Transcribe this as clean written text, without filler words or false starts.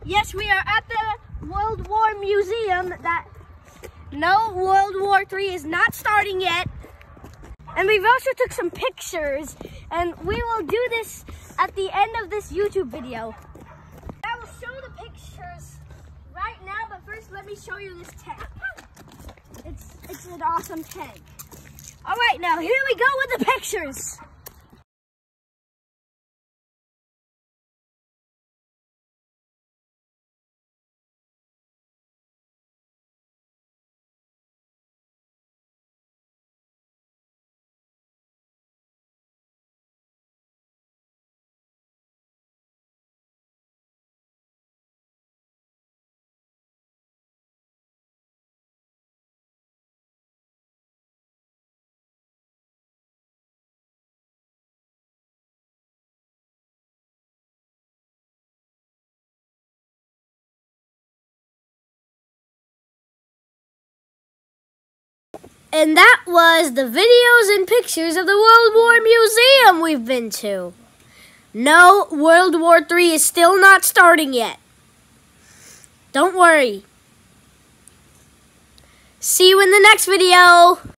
Yes, we are at the World War Museum. No, World War III is not starting yet. And we've also took some pictures, and we will do this at the end of this YouTube video. I will show the pictures right now, but first let me show you this tank. It's an awesome tank. All right, now here we go with the pictures. And that was the videos and pictures of the World War Museum we've been to. No, World War III is still not starting yet. Don't worry. See you in the next video.